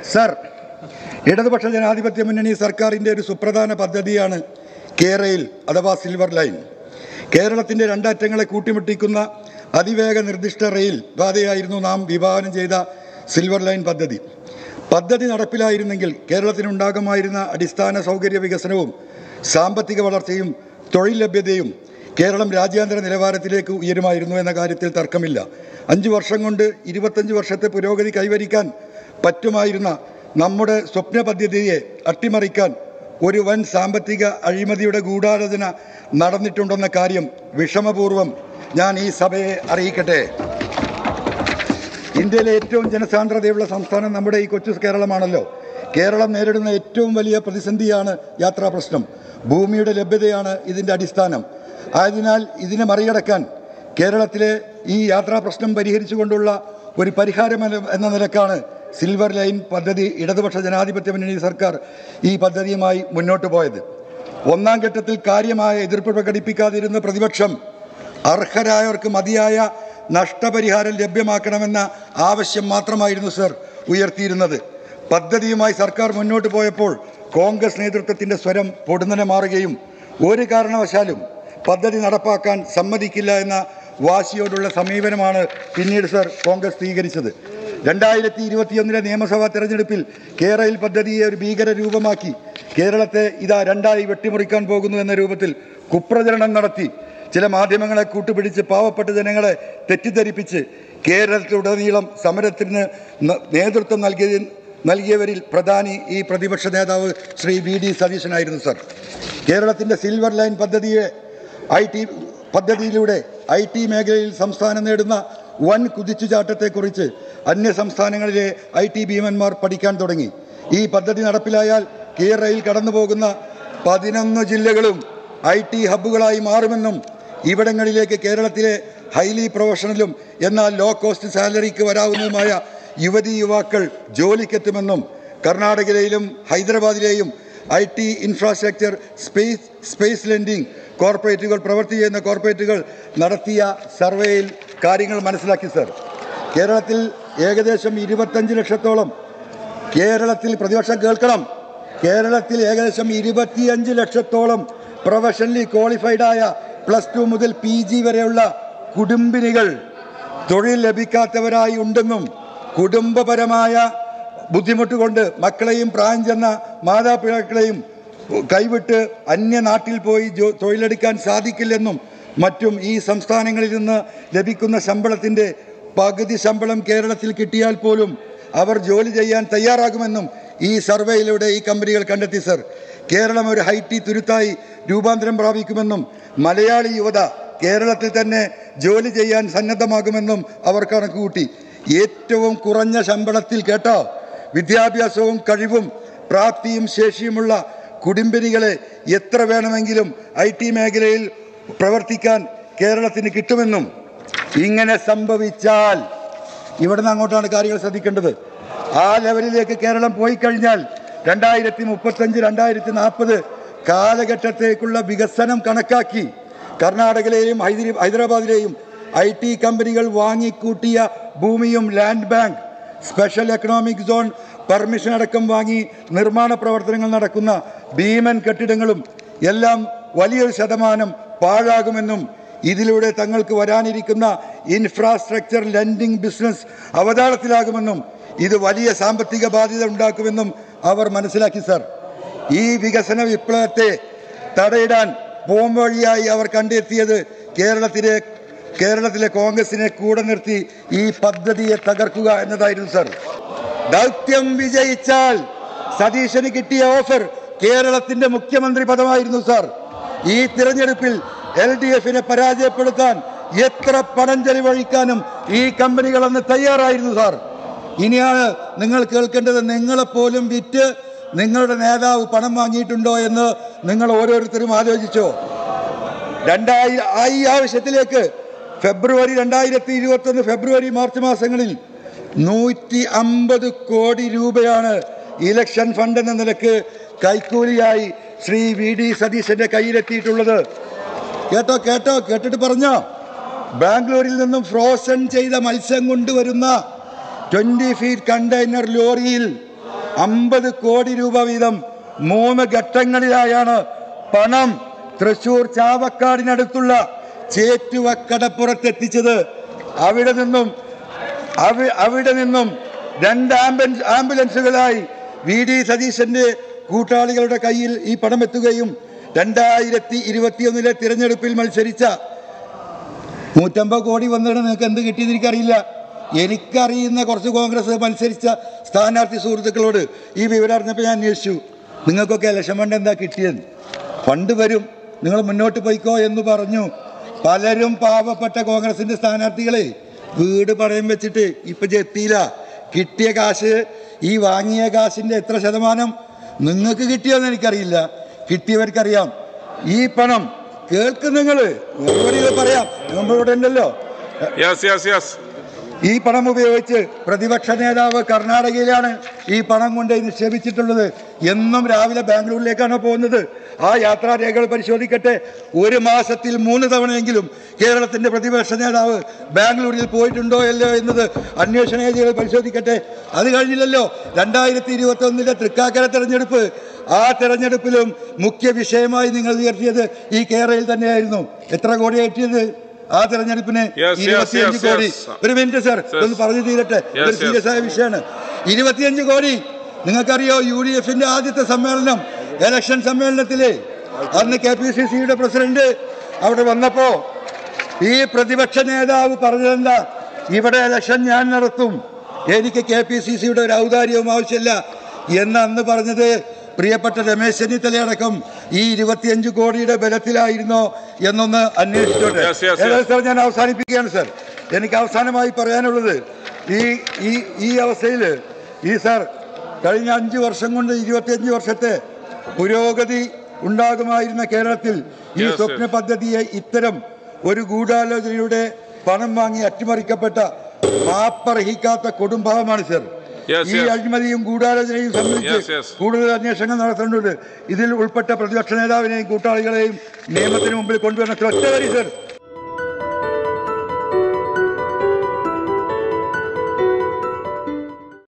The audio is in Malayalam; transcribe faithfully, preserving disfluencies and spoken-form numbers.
സർ, ഇടതുപക്ഷ ജനാധിപത്യ മുന്നണി സർക്കാരിൻ്റെ ഒരു സുപ്രധാന പദ്ധതിയാണ് കേരയിൽ അഥവാ സിൽവർ ലൈൻ. കേരളത്തിൻ്റെ രണ്ടറ്റങ്ങളെ കൂട്ടിമുട്ടിക്കുന്ന അതിവേഗ നിർദ്ദിഷ്ട റെയിൽ പാതയായിരുന്നു നാം വിഭാവനം ചെയ്ത സിൽവർ ലൈൻ പദ്ധതി. പദ്ധതി നടപ്പിലായിരുന്നെങ്കിൽ കേരളത്തിനുണ്ടാകുമായിരുന്ന അടിസ്ഥാന സൗകര്യ വികസനവും സാമ്പത്തിക വളർച്ചയും തൊഴിൽ ലഭ്യതയും കേരളം രാജ്യാന്തര നിലവാരത്തിലേക്ക് ഉയരുമായിരുന്നു എന്ന കാര്യത്തിൽ തർക്കമില്ല. അഞ്ചു വർഷം കൊണ്ട് ഇരുപത്തഞ്ച് വർഷത്തെ പുരോഗതി കൈവരിക്കാൻ പറ്റുമായിരുന്ന നമ്മുടെ സ്വപ്ന പദ്ധതിയെ അട്ടിമറിക്കാൻ ഒരു വൻ സാമ്പത്തിക അഴിമതിയുടെ ഗൂഢാലോചന നടന്നിട്ടുണ്ടെന്ന കാര്യം വിഷമപൂർവ്വം ഞാൻ ഈ സഭയെ അറിയിക്കട്ടെ. ഇന്ത്യയിലെ ഏറ്റവും ജനസാന്ദ്രതയുള്ള സംസ്ഥാനം നമ്മുടെ ഈ കൊച്ചു കേരളമാണല്ലോ. കേരളം നേരിടുന്ന ഏറ്റവും വലിയ പ്രതിസന്ധിയാണ് യാത്രാ പ്രശ്നം. ഭൂമിയുടെ ലഭ്യതയാണ് ഇതിൻ്റെ അടിസ്ഥാനം. ആയതിനാൽ ഇതിനെ മറികടക്കാൻ കേരളത്തിലെ ഈ യാത്രാ പ്രശ്നം പരിഹരിച്ചുകൊണ്ടുള്ള ഒരു പരിഹാരം എന്ന നിലക്കാണ് സിൽവർ ലൈൻ പദ്ധതി ഇടതുപക്ഷ ജനാധിപത്യ മുന്നണി സർക്കാർ ഈ പദ്ധതിയുമായി മുന്നോട്ട് പോയത്. ഒന്നാം ഘട്ടത്തിൽ കാര്യമായ എതിർപ്പ് പ്രകടിപ്പിക്കാതിരുന്ന പ്രതിപക്ഷം അർഹരായവർക്ക് മതിയായ നഷ്ടപരിഹാരം ലഭ്യമാക്കണമെന്ന ആവശ്യം മാത്രമായിരുന്നു സർ ഉയർത്തിയിരുന്നത്. പദ്ധതിയുമായി സർക്കാർ മുന്നോട്ട് പോയപ്പോൾ കോൺഗ്രസ് നേതൃത്വത്തിൻ്റെ സ്വരം പൊടുന്നനെ മാറുകയും ഒരു കാരണവശാലും പദ്ധതി നടപ്പാക്കാൻ സമ്മതിക്കില്ല എന്ന വാശിയോടുള്ള സമീപനമാണ് പിന്നീട് സർ കോൺഗ്രസ് സ്വീകരിച്ചത്. രണ്ടായിരത്തി ഇരുപത്തിയൊന്നിലെ നിയമസഭാ തെരഞ്ഞെടുപ്പിൽ കേരയിൽ പദ്ധതിയെ ഒരു ഭീകര രൂപമാക്കി കേരളത്തെ ഇതാ രണ്ടായി വെട്ടിമുറിക്കാൻ പോകുന്നു എന്ന രൂപത്തിൽ കുപ്രചരണം നടത്തി ചില മാധ്യമങ്ങളെ കൂട്ടുപിടിച്ച് പാവപ്പെട്ട ജനങ്ങളെ തെറ്റിദ്ധരിപ്പിച്ച് കേരളത്തിലുടനീളം സമരത്തിന് നേതൃത്വം നൽകിയ നൽകിയവരിൽ പ്രധാനി ഈ പ്രതിപക്ഷ നേതാവ് ശ്രീ വി ഡി സതീശനായിരുന്നു സർ. കേരളത്തിൻ്റെ സിൽവർ ലൈൻ പദ്ധതിയെ ഐ ടി പദ്ധതിയിലൂടെ ഐ ടി മേഖലയിൽ സംസ്ഥാനം നേടുന്ന വൻ കുതിച്ചുചാട്ടത്തെക്കുറിച്ച് അന്യ സംസ്ഥാനങ്ങളിലെ ഐ ടി ഭീമന്മാർ പഠിക്കാൻ തുടങ്ങി. ഈ പദ്ധതി നടപ്പിലായാൽ കേരളയിൽ കടന്നു പോകുന്ന പതിനൊന്ന് ജില്ലകളും ഐ ടി ഹബ്ബുകളായി മാറുമെന്നും ഇവിടങ്ങളിലേക്ക് കേരളത്തിലെ ഹൈലി പ്രൊഫഷണലും എന്നാൽ ലോ കോസ്റ്റ് സാലറിക്ക് വരാവുന്നതുമായ യുവതി യുവാക്കൾ ജോലിക്കെത്തുമെന്നും കർണാടകയിലെയും ഹൈദരാബാദിലെയും I T infrastructure space space lending കോർപ്പറേറ്റുകൾ പ്രവർത്തി ചെയ്യുന്ന കോർപ്പറേറ്റുകൾ നടത്തിയ സർവേയിൽ കാര്യങ്ങൾ മനസ്സിലാക്കി സർ. കേരളത്തിൽ ഏകദേശം ഇരുപത്തഞ്ച് ലക്ഷത്തോളം കേരളത്തിൽ പ്രതിപക്ഷം കേൾക്കണം കേരളത്തിൽ ഏകദേശം ഇരുപത്തിയഞ്ച് ലക്ഷത്തോളം പ്രൊഫഷണലി ക്വാളിഫൈഡായ പ്ലസ് ടു മുതൽ പി ജി വരെയുള്ള കുടുംബിനികൾ തൊഴിൽ ലഭിക്കാത്തവരായി ഉണ്ടെന്നും കുടുംബപരമായ ബുദ്ധിമുട്ട് കൊണ്ട് മക്കളെയും പ്രായം ചെന്ന മാതാപിതാക്കളെയും കൈവിട്ട് അന്യനാട്ടിൽ പോയി ജോ തൊഴിലെടുക്കാൻ സാധിക്കില്ലെന്നും മറ്റും ഈ സംസ്ഥാനങ്ങളിൽ നിന്ന് ലഭിക്കുന്ന ശമ്പളത്തിൻ്റെ പകുതി ശമ്പളം കേരളത്തിൽ കിട്ടിയാൽ പോലും അവർ ജോലി ചെയ്യാൻ തയ്യാറാകുമെന്നും ഈ സർവേയിലൂടെ ഈ കമ്പനികൾ കണ്ടെത്തി സർ. കേരളം ഒരു ഹൈറ്റി തുരുത്തായി രൂപാന്തരം പ്രാപിക്കുമെന്നും മലയാളി യുവത കേരളത്തിൽ തന്നെ ജോലി ചെയ്യാൻ സന്നദ്ധമാകുമെന്നും അവർ കണക്കുകൂട്ടി. ഏറ്റവും കുറഞ്ഞ ശമ്പളത്തിൽ കേട്ടോ വിദ്യാഭ്യാസവും കഴിവും പ്രാപ്തിയും ശേഷിയുമുള്ള കുടുംബിനികളെ എത്ര വേണമെങ്കിലും ഐ ടി മേഖലയിൽ പ്രവർത്തിക്കാൻ കേരളത്തിന് കിട്ടുമെന്നും ഇങ്ങനെ സംഭവിച്ചാൽ ഇവിടുന്ന് അങ്ങോട്ടാണ് കാര്യങ്ങൾ ശ്രദ്ധിക്കേണ്ടത്. ആ ലെവലിലേക്ക് കേരളം പോയി കഴിഞ്ഞാൽ രണ്ടായിരത്തി മുപ്പത്തഞ്ച് രണ്ടായിരത്തി നാൽപ്പത് കാലഘട്ടത്തേക്കുള്ള വികസനം കണക്കാക്കി കർണാടകയിലെയും ഹൈദരാബാദിലെയും ഐ ടി കമ്പനികൾ വാങ്ങിക്കൂട്ടിയ ഭൂമിയും land bank special economic zone permission അടക്കം വാങ്ങി നിർമ്മാണ പ്രവർത്തനങ്ങൾ നടക്കുന്ന ഭീമൻ കെട്ടിടങ്ങളും എല്ലാം വലിയൊരു ശതമാനം പാഴാകുമെന്നും ഇതിലൂടെ തങ്ങൾക്ക് വരാനിരിക്കുന്ന ഇൻഫ്രാസ്ട്രക്ചർ ലെൻഡിംഗ് ബിസിനസ് അവതാളത്തിലാകുമെന്നും ഇത് വലിയ സാമ്പത്തിക ബാധ്യത ഉണ്ടാക്കുമെന്നും അവർ മനസ്സിലാക്കി സർ. ഈ വികസന വിപ്ലവത്തെ തടയിടാൻ പോംവഴിയായി അവർ കണ്ടെത്തിയത് കേരളത്തിലെ കേരളത്തിലെ കോൺഗ്രസിനെ കൂടെ നിർത്തി ഈ പദ്ധതിയെ തകർക്കുക എന്നതായിരുന്നു സർ. ദൗത്യം വിജയിച്ചാൽ സതീശന് കിട്ടിയ ഓഫർ കേരളത്തിന്റെ മുഖ്യമന്ത്രി പദമായിരുന്നു സർ. ഈ തിരഞ്ഞെടുപ്പിൽ എൽ ഡി എഫിനെ പരാജയപ്പെടുത്താൻ എത്ര പണം ചെലവഴിക്കാനും ഈ കമ്പനികൾ അന്ന് തയ്യാറായിരുന്നു സാർ. ഇനിയാണ് നിങ്ങൾ കേൾക്കേണ്ടത്. നിങ്ങളെപ്പോലും വിറ്റ് നിങ്ങളുടെ നേതാവ് പണം വാങ്ങിയിട്ടുണ്ടോ എന്ന് നിങ്ങൾ ഓരോരുത്തരും ആലോചിച്ചോ? രണ്ടായി ഈ ആവശ്യത്തിലേക്ക് ഫെബ്രുവരി രണ്ടായിരത്തി ഇരുപത്തൊന്ന് ഫെബ്രുവരി മാർച്ച് മാസങ്ങളിൽ നൂറ്റി അമ്പത് കോടി രൂപയാണ് ഇലക്ഷൻ ഫണ്ട് എന്ന നിലക്ക് കൈക്കൂലിയായി ശ്രീ വി ഡി സതീശന്റെ കയ്യിലെത്തിയിട്ടുള്ളത്. കേട്ടോ കേട്ടോ കേട്ടിട്ട് പറഞ്ഞോ. ബാംഗ്ലൂരിൽ നിന്നും ഫ്രോസൺ ചെയ്ത മത്സ്യം കൊണ്ടുവരുന്ന ട്വന്റി ഫീറ്റ് കണ്ടെയ്നർ ലോറിയിൽ അമ്പത് കോടി രൂപ വീതം മൂന്ന് ഘട്ടങ്ങളിലായാണ് പണം തൃശൂർ ചാവക്കാടിനടുത്തുള്ള ചേറ്റുവക്കടപ്പുറത്തെത്തിച്ചത്. അവിടെ നിന്നും അവിടെ നിന്നും രണ്ട് ആംബുലൻസ് ആംബുലൻസുകളായി വി ഡി സതീശന്റെ കൂട്ടാളികളുടെ കയ്യിൽ ഈ പണം എത്തുകയും രണ്ടായിരത്തി ഇരുപത്തിയൊന്നിലെ തിരഞ്ഞെടുപ്പിൽ മത്സരിച്ച നൂറ്റമ്പത് കോടി വന്നിട്ട് നിങ്ങൾക്ക് എന്ത് കിട്ടിയെന്ന് എനിക്കറിയില്ല. എനിക്കറിയുന്ന കുറച്ച് കോൺഗ്രസ് മത്സരിച്ച സ്ഥാനാർത്ഥി സുഹൃത്തുക്കളോട് ഈ വിവരം അറിഞ്ഞപ്പോൾ ഞാൻ അന്വേഷിച്ചു, നിങ്ങൾക്കൊക്കെ ഇലക്ഷൻ ഫണ്ട് എന്താ കിട്ടിയെന്ന്. ഫണ്ട് വരും, നിങ്ങൾ മുന്നോട്ട് പോയിക്കോ എന്ന് പറഞ്ഞു. പലരും പാവപ്പെട്ട കോൺഗ്രസിന്റെ സ്ഥാനാർത്ഥികളെ വീട് പണയം വെച്ചിട്ട് ഇപ്പം എത്തിയില്ല. കിട്ടിയ കാശ്, ഈ വാങ്ങിയ കാശിൻ്റെ എത്ര ശതമാനം നിങ്ങൾക്ക് കിട്ടിയോന്ന് എനിക്കറിയില്ല, കിട്ടിയവർക്കറിയാം. ഈ പണം കേൾക്കും നിങ്ങൾ പറയാം, നമ്മളിവിടെ ഉണ്ടല്ലോ. ഈ പണം ഉപയോഗിച്ച് പ്രതിപക്ഷ നേതാവ് കർണാടകയിലാണ് ഈ പണം കൊണ്ട് നിക്ഷേപിച്ചിട്ടുള്ളത്. എന്നും രാവിലെ ബാംഗ്ലൂരിലേക്കാണ് പോകുന്നത്. ആ യാത്രാരേഖകൾ പരിശോധിക്കട്ടെ. ഒരു മാസത്തിൽ മൂന്ന് തവണയെങ്കിലും കേരളത്തിന്റെ പ്രതിപക്ഷ നേതാവ് ബാംഗ്ലൂരിൽ പോയിട്ടുണ്ടോ അല്ലോ എന്നത് അന്വേഷണ ഏജൻസികൾ പരിശോധിക്കട്ടെ. അത് കഴിഞ്ഞില്ലല്ലോ രണ്ടായിരത്തി ഇരുപത്തി ഒന്നിലെ തൃക്കാക്കര തെരഞ്ഞെടുപ്പ്. ആ തെരഞ്ഞെടുപ്പിലും മുഖ്യ വിഷയമായി നിങ്ങൾ ഉയർത്തിയത് ഈ കേരളയിൽ തന്നെയായിരുന്നു. എത്ര കോടിയാണ് കിട്ടിയത് ആ തെരഞ്ഞെടുപ്പിന്? ഇരുപത്തിയഞ്ച് കോടി. ഒരു മിനിറ്റ് സർ, ഒന്ന് പറഞ്ഞു തീരട്ടെ, ഇതൊരു സീരിയസ് ആയ വിഷയമാണ്. ഇരുപത്തിയഞ്ച് കോടി. നിങ്ങൾക്കറിയോ, യു ഡി എഫിന്റെ ആദ്യത്തെ സമ്മേളനം, ഇലക്ഷൻ സമ്മേളനത്തില് അന്ന് കെ പി സി സിയുടെ പ്രസിഡന്റ് അവിടെ വന്നപ്പോ ഈ പ്രതിപക്ഷ നേതാവ് പറഞ്ഞതെന്താ? ഇവിടെ ഇലക്ഷൻ ഞാൻ നടത്തും, എനിക്ക് കെ പി സി സിയുടെ ഒരു ഔദാര്യവും ആവശ്യമില്ല എന്ന് അന്ന് പറഞ്ഞത് പ്രിയപ്പെട്ട രമേശ് ചെന്നിത്തലയടക്കം ഈ ഇരുപത്തിയഞ്ച് കോടിയുടെ ബലത്തിലായിരുന്നോ എന്നൊന്ന് അന്വേഷിച്ചോട്ടെ. സാർ, ഞാൻ അവസാനിപ്പിക്കുകയാണ് സാർ. എനിക്ക് അവസാനമായി പറയാനുള്ളത്, ഈ ഈ ഈ അവസ്ഥയിൽ ഈ സാർ കഴിഞ്ഞ അഞ്ച് വർഷം കൊണ്ട് ഇരുപത്തിയഞ്ച് വർഷത്തെ പുരോഗതി ഉണ്ടാകുമായിരുന്ന കേരളത്തിൽ ഈ സ്വപ്ന പദ്ധതിയെ ഇത്തരം ഒരു ഗൂഢാലോചനയുടെ പണം വാങ്ങി അട്ടിമറിക്കപ്പെട്ട മാപ്പർഹിക്കാത്ത കൊടുംഭാവമാണ് സാർ. ഈ അഴിമതിയും ഗൂഢാലോചനയും സംബന്ധിച്ച് കൂടുതൽ അന്വേഷണങ്ങൾ നടത്തേണ്ടതുണ്ട്. ഇതിൽ ഉൾപ്പെട്ട പ്രതിപക്ഷ നേതാവിനെയും കൂട്ടാളികളെയും നിയമത്തിന് മുമ്പിൽ കൊണ്ടുവരണം. ഒറ്റ വരി സർ.